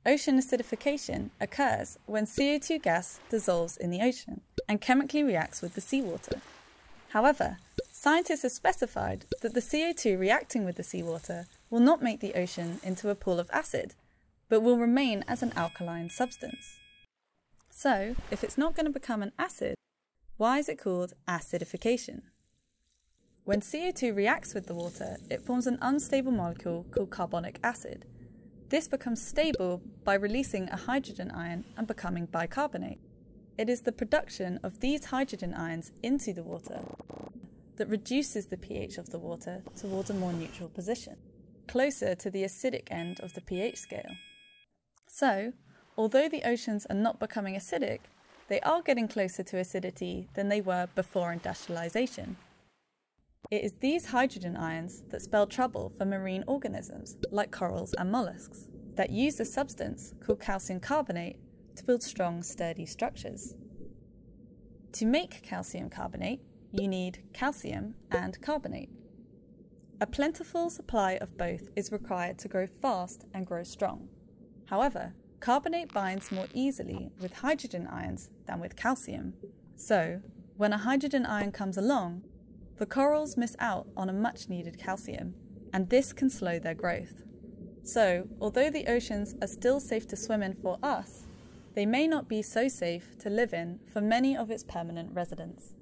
Ocean acidification occurs when CO2 gas dissolves in the ocean and chemically reacts with the seawater. However, scientists have specified that the CO2 reacting with the seawater will not make the ocean into a pool of acid, but will remain as an alkaline substance. So, if it's not going to become an acid, why is it called acidification? When CO2 reacts with the water, it forms an unstable molecule called carbonic acid. This becomes stable by releasing a hydrogen ion and becoming bicarbonate. It is the production of these hydrogen ions into the water that reduces the pH of the water towards a more neutral position, closer to the acidic end of the pH scale. So, although the oceans are not becoming acidic, they are getting closer to acidity than they were before industrialization. It is these hydrogen ions that spell trouble for marine organisms, like corals and mollusks, that use a substance called calcium carbonate to build strong, sturdy structures. To make calcium carbonate, you need calcium and carbonate. A plentiful supply of both is required to grow fast and grow strong. However, carbonate binds more easily with hydrogen ions than with calcium. So, when a hydrogen ion comes along, the corals miss out on a much needed calcium, and this can slow their growth. So, although the oceans are still safe to swim in for us, they may not be so safe to live in for many of its permanent residents.